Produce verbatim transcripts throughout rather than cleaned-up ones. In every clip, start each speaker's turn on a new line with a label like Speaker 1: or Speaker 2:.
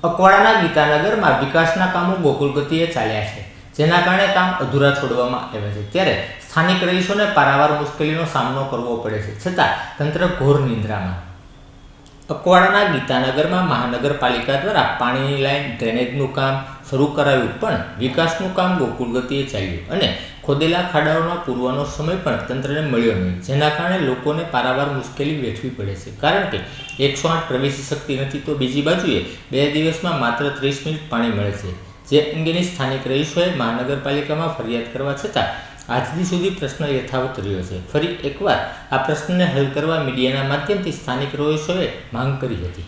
Speaker 1: અકવાડાના ગીતાનગરમાં વિકાસના કામો ગોકુળ ગતિએ ચાલ્યા છે, જેના કારણે કામ અધૂરા છોડવામાં આવ્યા છે। ત્યારે સ્થાનિક રહીશોને પારાવાર મુશ્કેલીનો સામનો કરવો પડે છે, છતાં તંત્ર ઘોર નિંદ્રામાં। અકવાડાના ગીતાનગરમાં મહાનગરપાલિકા દ્વારા પાણીની લાઇન ડ્રેનેજનું કામ શરૂ કરાયું, પણ વિકાસનું કામ ગોકુળ ગતિએ ચાલ્યું અને ખોદેલા ખાડાઓના પૂરવાનો સમય પણ તંત્રને મળ્યો નહીં, જેના કારણે લોકોને પારાવાર મુશ્કેલી વેઠવી પડે છે। કારણ કે એકસો આઠ પ્રવેશી શકતી નથી, તો બીજી બાજુએ બે દિવસમાં માત્ર ત્રીસ મિનિટ પાણી મળે છે, જે અંગેની સ્થાનિક રહીશોએ મહાનગરપાલિકામાં ફરિયાદ કરવા છતાં આજથી સુધી પ્રશ્ન યથાવત રહ્યો છે। ફરી એકવાર આ પ્રશ્નને હલ કરવા મીડિયાના માધ્યમથી સ્થાનિક રહીશોએ માંગ કરી હતી।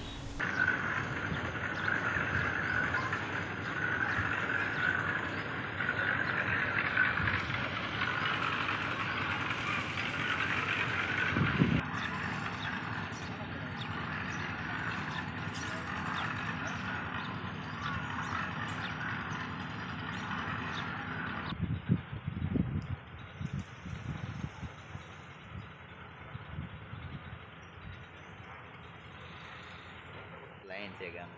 Speaker 2: लाइन છે ગામની।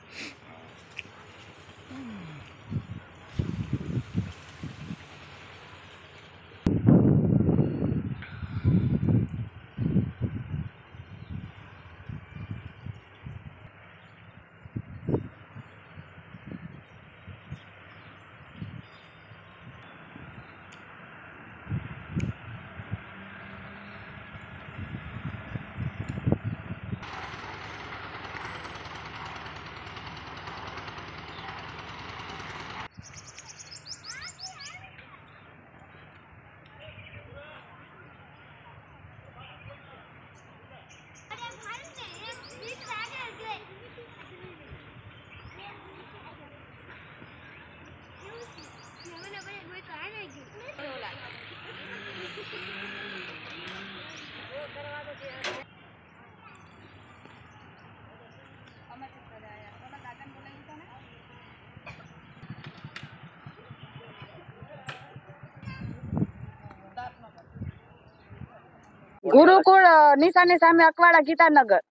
Speaker 3: ગુરુકુળ નિશાની સામે અકવાડા ગીતાનગર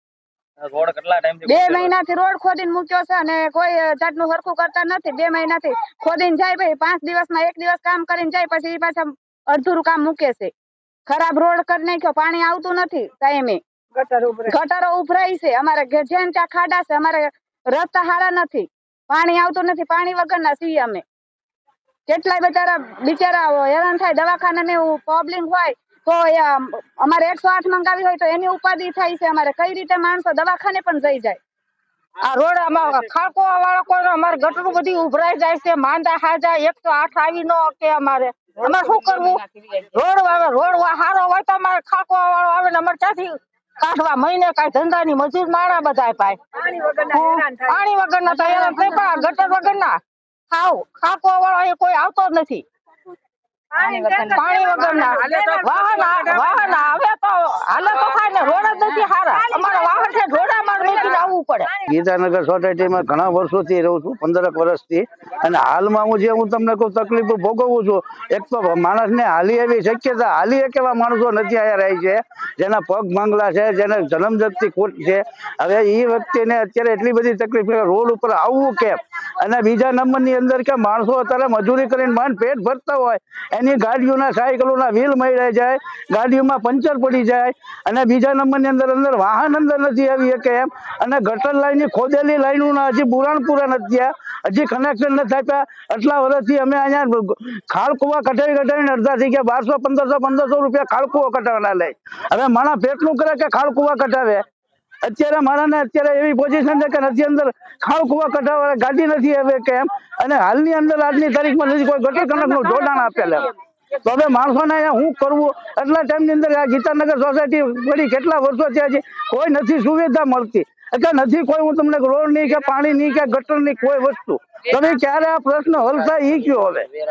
Speaker 2: રોડ કેટલા ટાઈમથી
Speaker 3: બે મહિનાથી રોડ ખોદીને મૂક્યો છે અને કોઈ જાતનું હરખું કરતા નથી। બે મહિનાથી ખોદીને જાય, ભાઈ પાંચ દિવસમાં એક દિવસ કામ કરીને જાય, પછી એ પાછા અડધુરું કામ મૂકે છે। ખરાબ રોડ કરી નાખ્યો, પાણી આવતું નથી ટાઈમે, ગટરો ઉભરાય છે, અમારે જેમ ત્યાં ખાડા છે, અમારે રસ્તા સારા નથી, પાણી આવતું નથી, પાણી વગરના છીએ અમે। કેટલાય બિચારા બિચારા હેરાન થાય, દવાખાના ને પ્રોબ્લેમ હોય તો અમારે એકસો આઠ મંગાવી હોય તો એની ઉપાધિ થાય છે। અમારે કઈ રીતે માણસો દવાખાને પણ જઈ જાય।
Speaker 4: આ રોડ આમાં ખાકો વાળો કોઈ અમારે ગટરું બધી ઉભરાઈ જાય છે, માંદા હાજા એકસો આઠ આવી નો કે અમારે અમારે શું કરવું? રોડ આવે, રોડ સારો હોય તો અમારે ખાકો વાળો આવે ને અમારે ક્યાંથી કાઢવા? મહિને કઈ ધંધા ની મજૂર માણા બધા પાય, પાણી વગર ના તો હેરાન થઈ પણ ગટર વગર ના ખાવ ખાકો વાળો એ કોઈ આવતો જ નથી। પાણી વગર ના વાહન વાહન આવે તો હાલે તો થાય ને, રોડ જ નથી સારા, અમારે વાહન છે ઢોળામાં મૂકીને આવવું પડે।
Speaker 5: ગીતાનગર સોસાયટીમાં ઘણા વર્ષોથી રહું છું, પંદરક વર્ષથી, અને હાલમાં હું જે હું તમને કોઈ તકલીફ ભોગવું છું, એક તો માણસને હાલી એવી શક્યતા હાલી એક એવા માણસો નથી અહીંયા રહી છે, જેના પગ માંગલા છે, જેને જન્મજતથી ખોટ છે। હવે એ વ્યક્તિને અત્યારે એટલી બધી તકલીફ રોડ ઉપર આવવું કેમ? અને બીજા નંબરની અંદર કે માણસો અત્યારે મજૂરી કરીને માંડ પેટ ભરતા હોય, એની ગાડીઓના સાયકલોના વ્હીલ મળી જાય, ગાડીઓમાં પંચર પડી જાય, અને બીજા નંબરની અંદર અંદર વાહન અંદર નથી આવી શકે એમ, અને ગટર લાઈનની ખોદેલી લાઈનોના હજી પુરાણ પૂરા નથી થયા, હજી કનેક્શન નથી આપ્યા। આટલા વર્ષથી અમે અહીંયા ખાળકુવા કઢાવી કઢાવીને અડધા થઈ ગયા, બારસો પંદરસો પંદરસો રૂપિયા ખાળકુવા કઢાવવાના લે। હવે માણસ પેટનું કરે કે ખાળકુવા કઢાવે? અત્યારે માણસને અત્યારે એવી પોઝિશન છે કે નથી અંદર ખાળકુવા કઢાવવા ગાડી નથી આવે કેમ, અને હાલની અંદર આજની તારીખમાં નથી કોઈ ગટર કનેક્ટનું જોડાણ આપેલા। તો હવે માણસોને અહીંયા શું કરવું? એટલા ટાઈમની અંદર આ ગીતાનગર સોસાયટી પડી કેટલા વર્ષો થયા છે, કોઈ નથી સુવિધા મળતી, એટલે નથી કોઈ હું તમને રોડ ની કે પાણી ની કે ગટર ની કોઈ વસ્તુ। તમે ક્યારે આ પ્રશ્ન હલ થાય એ કયો હવે?